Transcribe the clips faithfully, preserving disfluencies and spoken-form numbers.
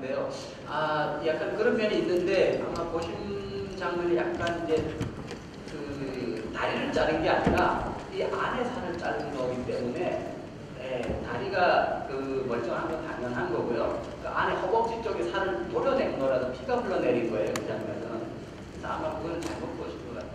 같은데요. 아, 약간 그런 면이 있는데 아마 보신 장면이 약간 이제 그 다리를 자른 게 아니라 이 안에 살을 자른 거기 때문에 예, 다리가 그 멀쩡한 건 당연한 거고요. 그 안에 허벅지 쪽에 살을 도려낸 거라서 피가 흘러내린 거예요, 그 장면은. 그래서 아마 그건 잘못 보신 것 같아요.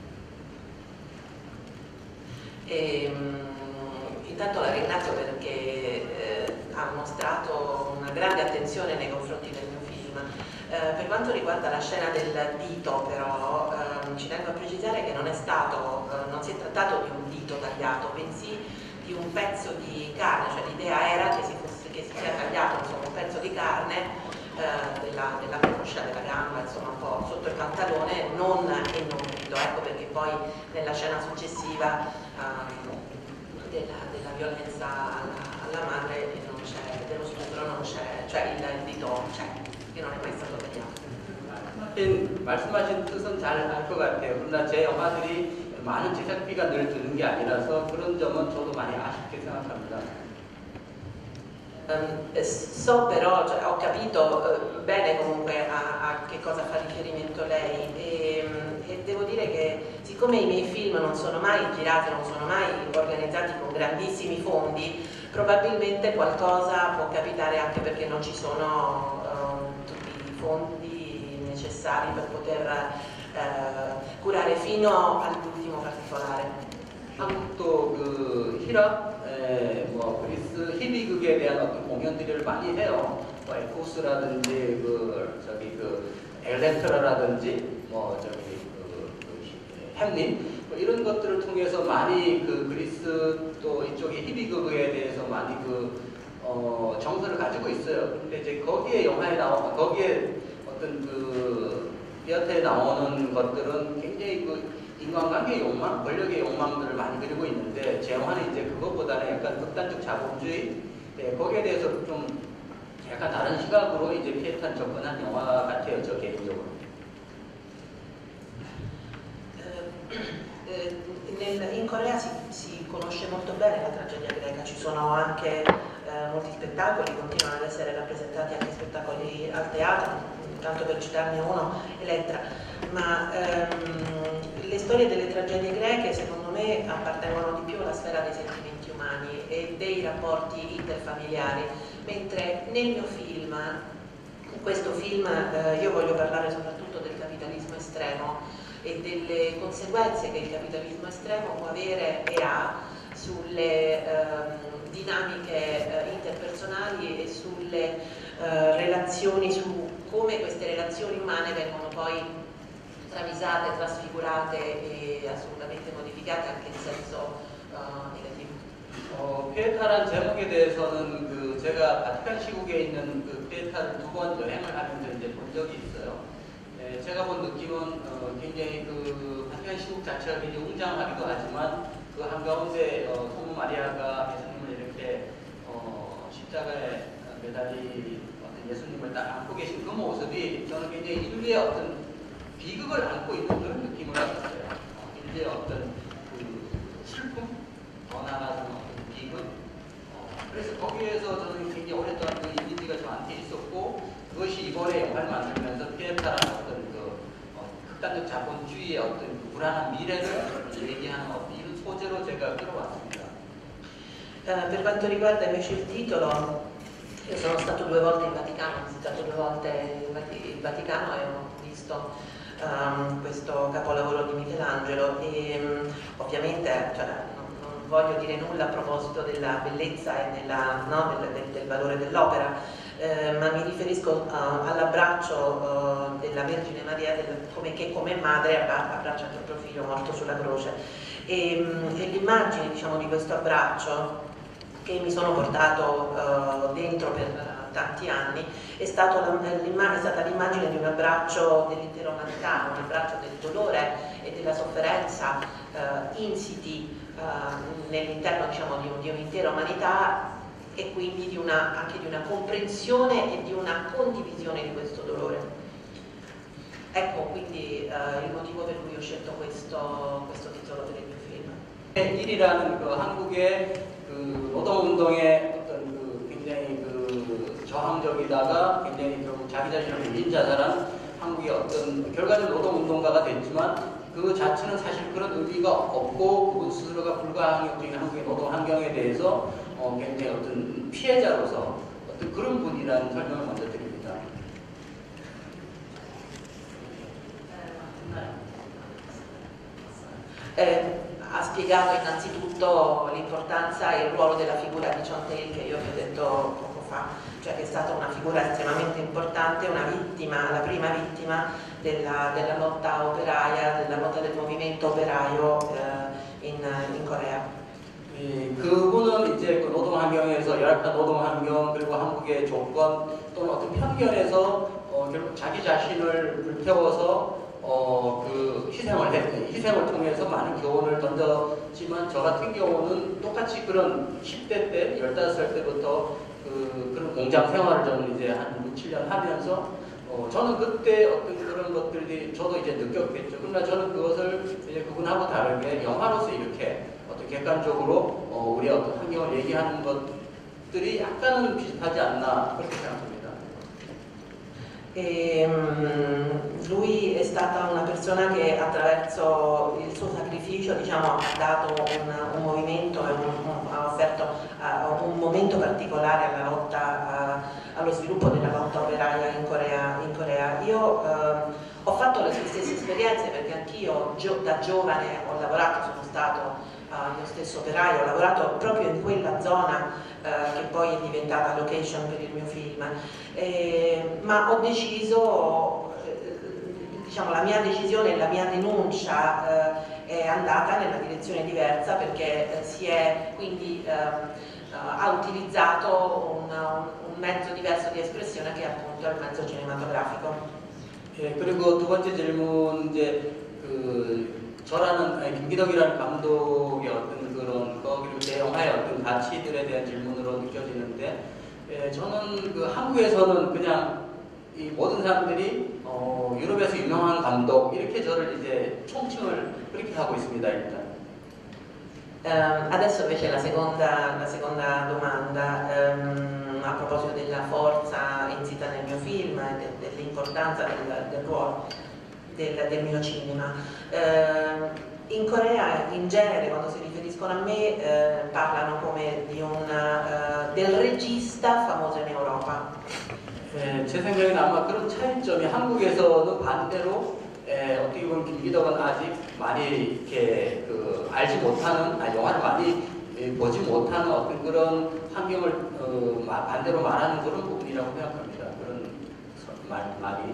E, intanto la ringrazio perché eh, ha mostrato una grande attenzione nei confronti del mio film. Eh, per quanto riguarda la scena del dito, però, eh, ci tengo a precisare che non è stato, eh, non si è trattato di un dito tagliato, bensì di un pezzo di carne, cioè l'idea era che si, fosse, che si sia tagliato insomma, un pezzo di carne eh, della, della croce, della gamba, insomma un po' sotto il pantalone, non e non dito. Ecco perché poi nella scena successiva eh, della, della violenza alla, alla madre non c'è, dello stupro non c'è, cioè il, il dito c'è, che non è mai stato tagliato. 하긴 말씀하신 뜻은 잘 알 것 같아요. 그러나 제 영화들이 많은 제작비가 늘 드는 게 아니라서 그런 점은 저도 많이 아쉽게 생각합니다. Um, so però, cioè, ho capito uh, bene comunque a, a che cosa fa riferimento lei e, e devo dire che siccome i miei film non sono mai girati, non sono mai organizzati con grandissimi fondi, probabilmente qualcosa può capitare anche perché non ci sono uh, tutti i fondi necessari per poter uh, curare fino all'ultimo particolare. 한국도 그 히랍, 에, 뭐 그리스 희비극에 대한 어떤 공연들을 많이 해요. 뭐 에코스라든지 그 저기 그 엘렉트라라든지 뭐 저기 그, 그 햄릿 뭐 이런 것들을 통해서 많이 그 그리스 또 이쪽의 희비극에 대해서 많이 그 어, 정서를 가지고 있어요. 근데 이제 거기에 영화에 나오는 거기에 어떤 그 여태에 나오는 것들은 굉장히 그 인간관계의 욕망, 권력의 욕망들을 많이 그리고 있는데 제 영화는 이제 그것보다는 약간 극단적 자본주의, 네, 거기에 대해서 좀 약간 다른 시각으로 이제 피에타는 접근한 영화 같아요, 저 개인적으로. In Corea si, si conosce molto bene la tragedia greca, ci sono anche eh, molti spettacoli, continuano ad essere rappresentati anche spettacoli al teatro, tanto per citarne uno, Elettra, ma ehm, le storie delle tragedie greche secondo me appartengono di più alla sfera dei sentimenti umani e dei rapporti interfamiliari, mentre nel mio film, in questo film eh, io voglio parlare soprattutto del capitalismo estremo e delle conseguenze che il capitalismo estremo può avere e ha sulle ehm, dinamiche eh, interpersonali e sulle eh, relazioni, su come queste relazioni umane vengono poi travisate, trasfigurate e assolutamente modificate anche in senso uh, negativo. 어, 피에타란 제목에 대해서는 그 제가 바티칸 시국에 있는 그 피에타를 두 번 여행을 하면서 이제 본 적이 있어요. 네, 제가 본 느낌은 어, 굉장히 그 바티칸 시국 자체가 굉장히 웅장하기도 하지만 그 한가운데 어, 소모 마리아가 예수님을 이렇게 어, 십자가에 매달리 어떤 예수님을 딱 안고 계신 그 모습이 저는 굉장히 인류의 어떤 비극을 안고 있는 그런 느낌을 받았어요. 어, 인류의 어떤 그 슬픔, 더 나아가서 어떤 비극. 어, 그래서 거기에서 저는 굉장히 오랫동안 그 이미지가 저한테 있었고 그것이 이번에 영화를 만들면서 피에타라는 어떤 그 어, 극단적 자본주의의 어떤 그 불안한 미래를 얘기하는 어떤 이런 소재로 제가 끌어왔습니다. Uh, per quanto riguarda invece il titolo, io sono stato due volte in Vaticano, ho visitato due volte il Vaticano e ho visto um, questo capolavoro di Michelangelo e um, ovviamente cioè, non, non voglio dire nulla a proposito della bellezza e della, no, del, del, del valore dell'opera, eh, ma mi riferisco uh, all'abbraccio uh, della Vergine Maria del, come, che come madre abbraccia il proprio figlio morto sulla croce e, um, e l'immagine diciamo, di questo abbraccio che mi sono portato uh, dentro per uh, tanti anni è, stato è stata l'immagine di un abbraccio dell'intera umanità, un abbraccio del dolore e della sofferenza uh, insiti uh, nell'interno diciamo, di, di un'intera umanità e quindi di una, anche di una comprensione e di una condivisione di questo dolore. Ecco quindi uh, il motivo per cui ho scelto questo, questo titolo per il mio film. 일이라는 그 한국의 그 노동운동의 어떤 그 굉장히 그 저항적이다가 굉장히 결국 자기 자신을 밀린 자살한 한국의 어떤 결과적으로 노동운동가가 됐지만 그 자체는 사실 그런 의미가 없고 그분 스스로가 불가항력적인 한국의 노동 환경에 대해서 어, 굉장히 어떤 피해자로서 어떤 그런 분이라는 설명을 먼저 드립니다. Eh, ha spiegato innanzitutto l'importanza e il ruolo della figura di John Taylor che io vi ho detto poco fa, cioè che è stata una figura estremamente importante, una vittima, la prima vittima della, della lotta operaia, della lotta del movimento operaio eh, in, in Corea. 예, 그분은 이제 그 노동 환경에서 열악한 노동 환경 그리고 한국의 조건 또는 어떤 편견에서 어, 결국 자기 자신을 불태워서 어, 그 희생을 했, 희생을 통해서 많은 교훈을 던졌지만 저 같은 경우는 똑같이 그런 십 대 때, 열다섯 살 때부터 그, 그런 공장 생활을 저는 이제 한 육, 칠 년 하면서 어, 저는 그때 어떤 그런 것들이 저도 이제 느꼈겠죠. 그러나 저는 그것을 이제 그분하고 다르게 영화로서 이렇게 어떤 객관적으로 어, 우리의 어떤 환경을 얘기하는 것들이 약간은 비슷하지 않나 그렇게 생각합니다. E, um, lui è stata una persona che attraverso il suo sacrificio diciamo, ha dato un, un movimento e un, un, ha offerto uh, un momento particolare alla lotta, uh, allo sviluppo della lotta operaia in Corea. In Corea. Io uh, ho fatto le sue stesse esperienze perché anch'io gio da giovane ho lavorato, sono stato uh, io stesso operaio, ho lavorato proprio in quella zona che poi è diventata location per il mio film, eh, ma ho deciso, eh, diciamo la mia decisione e la mia denuncia eh, è andata nella direzione diversa perché eh, si è quindi eh, ha utilizzato un, un mezzo diverso di espressione che è appunto il mezzo cinematografico. 예, 그리고 두 번째 질문 이제 그 저라는 아니, 김기덕이라는 감독의 어떤 그런 거 그리고 제 영화의 어떤 가치들에 대한 질문으로 느껴지는데 예, 저는 그 한국에서는 그냥 이 모든 사람들이 어, 유럽에서 유명한 감독 이렇게 저를 이제 총칭을 그렇게 하고 있습니다 일단. Um, adesso invece la seconda, la seconda domanda um, a proposito della forza insita nel mio film e de, dell'importanza del, del ruolo del, del mio cinema. Uh, in Corea in genere quando si riferiscono a me uh, parlano come di un, uh, del regista famoso in Europa. 예, 제 생각에는 아마 그런 차이점이 한국에서는 반대로 에, 어떻게 보면 김기덕은 아직 많이 이렇게 그 알지 못하는, 아, 영화를 많이 에, 보지 못하는 어떤 그런 환경을 어, 마, 반대로 말하는 그런 부분이라고 생각합니다. 그런 말, 말이.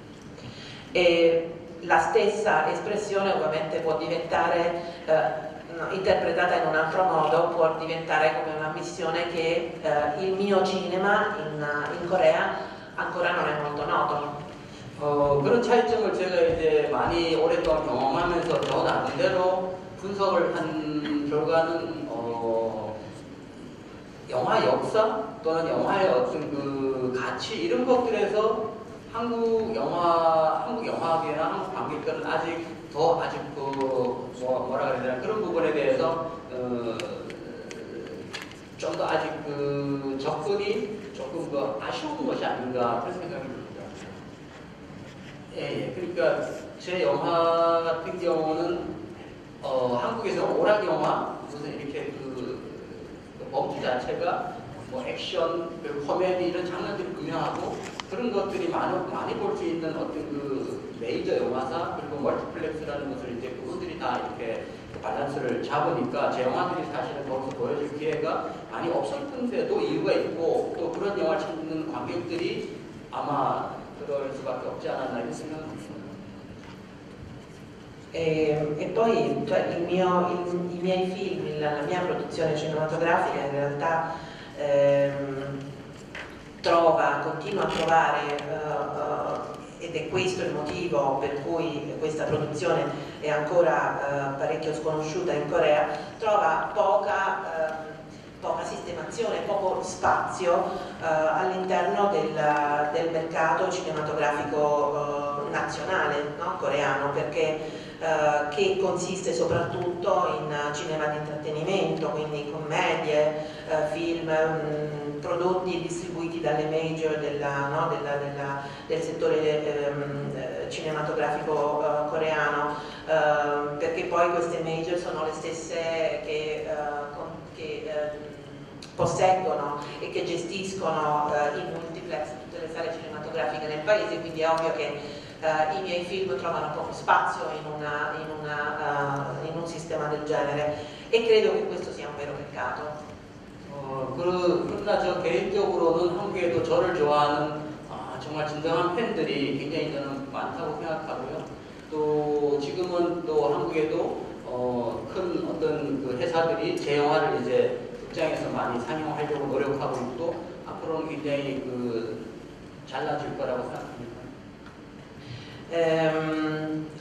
E la stessa espressione ovviamente può diventare eh, interpretata in un altro modo, può diventare come una missione che eh, il mio cinema in, in Corea ancora non è molto noto. 어, 그런 차이점을 제가 이제 많이 오랫동안 경험하면서 저 나름대로 분석을 한 결과는 어, 영화 역사 또는 영화의 어떤 그 가치 이런 것들에서 한국 영화, 한국 영화계나 한국 관객들은 아직 더 아직 그 뭐, 뭐라 그래야 되나 그런 부분에 대해서 어, 좀 더 아직 그 접근이 조금 더 아쉬운 것이 아닌가 그런 생각이 듭니다. 예, 예, 그러니까 제 영화 같은 경우는 어, 한국에서 오락 영화 무슨 이렇게 그, 그 범주 자체가 뭐 액션, 그리고 코미디 이런 장르들이 유명하고 그런 것들이 많이, 많이 볼 수 있는 어떤 그 메이저 영화사 그리고 멀티플렉스라는 것을 이제 그분들이 다 이렇게 밸런스를 잡으니까 제 영화들이 사실은 거기서 보여줄 기회가 많이 없었는데도 이유가 있고 또 그런 영화를 찾는 관객들이 아마 그럴 수밖에 없지 않았나 이런 생각을 합니다. E, e poi cioè, il mio, il, i miei film, la, la mia produzione cinematografica in realtà ehm, trova, continua a trovare uh, uh, ed è questo il motivo per cui questa produzione è ancora uh, parecchio sconosciuta in Corea, trova poca, uh, poca sistemazione, poco spazio uh, all'interno del, del mercato cinematografico uh, nazionale, no? Coreano, perché eh, che consiste soprattutto in cinema di intrattenimento, quindi commedie, eh, film, mh, prodotti distribuiti dalle major della, no, della, della, del settore ehm, cinematografico eh, coreano, eh, perché poi queste major sono le stesse che, eh, con, che eh, posseggono e che gestiscono eh, i multiplex, tutte le sale cinematografiche nel paese, quindi è ovvio che eh, i miei film trovano poco spazio in, una, in, una, uh, in un sistema del genere, e credo che questo sia un vero peccato. 어, 그, 그러나 저 개인적으로는 한국에도 저를 좋아하는 아, 정말 진정한 팬들이 굉장히 저는 많다고 생각하고요. 또 지금은 또 한국에도 어, 큰 어떤 그 회사들이 제 영화를 이제 극장에서 많이 상영하려고 노력하고 있고 앞으로는 굉장히 그 잘나질 거라고 생각합니다. Ehm,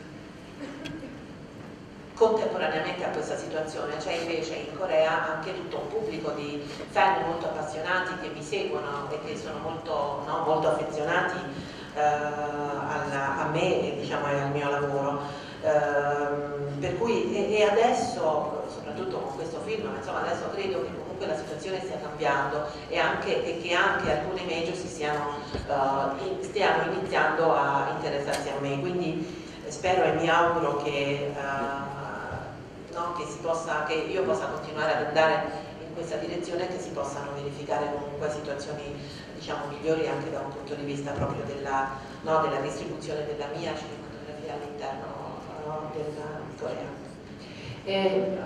contemporaneamente a questa situazione c'è invece in Corea anche tutto un pubblico di fan molto appassionati che mi seguono e che sono molto, no, molto affezionati eh, alla, a me e, diciamo, al mio lavoro. Eh, per cui e, e adesso, soprattutto con questo film, ma insomma adesso credo che comunque la situazione stia cambiando e, anche, e che anche alcune major si stiano, uh, in, stiano iniziando a interessarsi a me, quindi spero e mi auguro che, uh, no, che, si possa, che io possa continuare ad andare in questa direzione e che si possano verificare comunque situazioni, diciamo, migliori anche da un punto di vista proprio della, no, della distribuzione della mia cinematografia all'interno no, della Corea. E,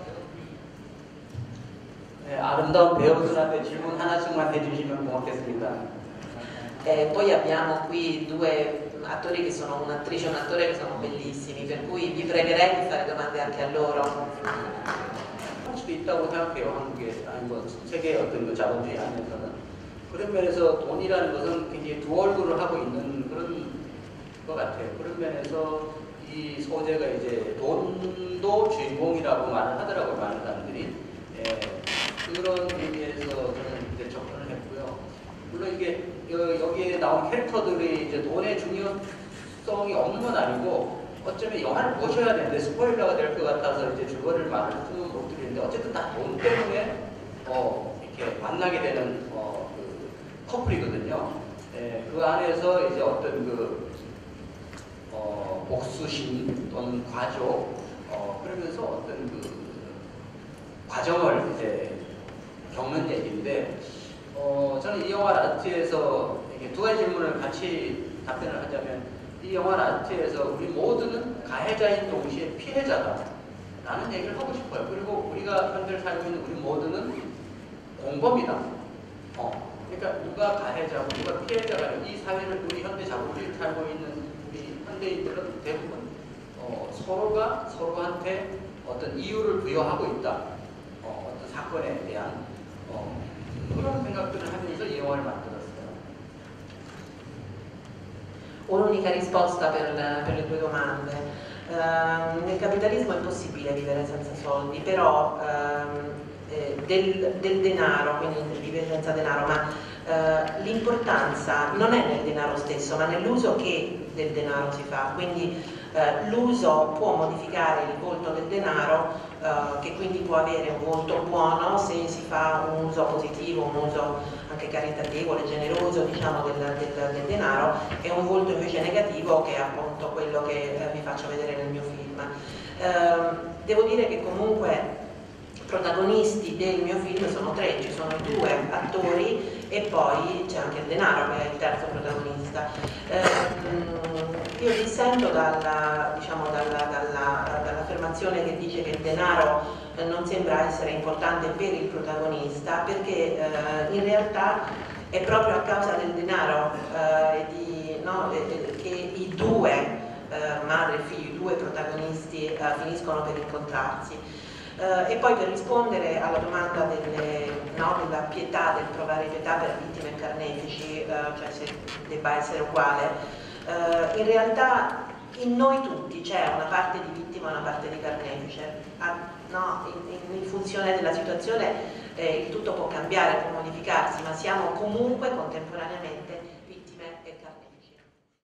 네, 아름다운 배우들한테 질문 하나씩만 해주시면 고맙겠습니다. Eh, poi abbiamo qui due attori che sono un'attrice e un attore che sono bellissimi, per cui vi pregherei di fare domande anche a loro. 할 수도 있다고 생각해요. 한국에 아니 뭐 세계 어떤 그 자본주의 안에서는 그런 면에서 돈이라는 것은 굉장히 두 얼굴을 하고 있는 그런 것 같아요. 그런 면에서 이 소재가 이제 돈도 주인공이라고 말을 하더라고요, 많은 사람들이. 예, 그런 의미에서 저는 이제 접근을 했고요. 물론 이게 여기에 나온 캐릭터들이 이제 돈의 중요성이 없는 건 아니고 어쩌면 영화를 보셔야 되는데 스포일러가 될 것 같아서 이제 주거를 말을 수는 못 드리는데 어쨌든 다 돈 때문에 어, 이렇게 만나게 되는 어, 그 커플이거든요. 예, 그 안에서 이제 어떤 그 어, 복수심 또는 과조 어, 그러면서 어떤 그 과정을 이제 겪는 얘기인데 어, 저는 이 영화 라트에서 이렇게 두 가지 질문을 같이 답변을 하자면 이 영화 라트에서 우리 모두는 가해자인 동시에 피해자다 라는 얘기를 하고 싶어요. 그리고 우리가 현재 살고 있는 우리 모두는 공범이다. 어, 그러니까 누가 가해자고 누가 피해자가 이 사회를 우리 현대 자본주의 살고 있는 우리 현대인들은 대부분 어, 서로가 서로한테 어떤 이유를 부여하고 있다. 어, 어떤 사건에 대한 어, 그런 생각들을 하면서 이 영화를 만들었어요. Un'unica risposta per, per le tue domande. Uh, nel capitalismo è possibile vivere senza soldi, però uh, eh, del, del denaro, quindi vivere senza denaro, ma uh, l'importanza non è nel denaro stesso, ma nell'uso che del denaro si fa. Quindi uh, l'uso può modificare il volto del denaro, Uh, che quindi può avere un volto buono se si fa un uso positivo, un uso anche caritatevole, generoso, diciamo, del, del, del denaro, e un volto invece negativo che è appunto quello che eh, vi faccio vedere nel mio film. Uh, devo dire che comunque protagonisti del mio film sono tre, ci sono due attori e poi c'è anche il denaro che è il terzo protagonista. Eh, io dissento dalla, diciamo, dalla, dalla, dall'affermazione che dice che il denaro eh, non sembra essere importante per il protagonista, perché eh, in realtà è proprio a causa del denaro eh, di, no, che i due, eh, madre e figlio, i due protagonisti eh, finiscono per incontrarsi. Uh, e poi per rispondere alla domanda delle, no, della pietà, del provare pietà per vittime e carnefici, uh, cioè se debba essere uguale, uh, in realtà in noi tutti c'è una parte di vittima e una parte di carnefice. Ah, no, in, in funzione della situazione eh, il tutto può cambiare, può modificarsi, ma siamo comunque contemporaneamente